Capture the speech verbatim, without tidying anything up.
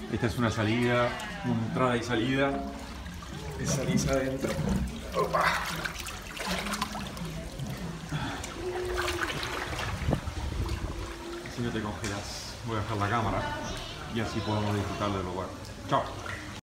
Esta es una salida, una entrada y salida. Es salís adentro. Opa. Así no te congelas. Voy a dejar la cámara y así podemos disfrutar del lugar. Chao.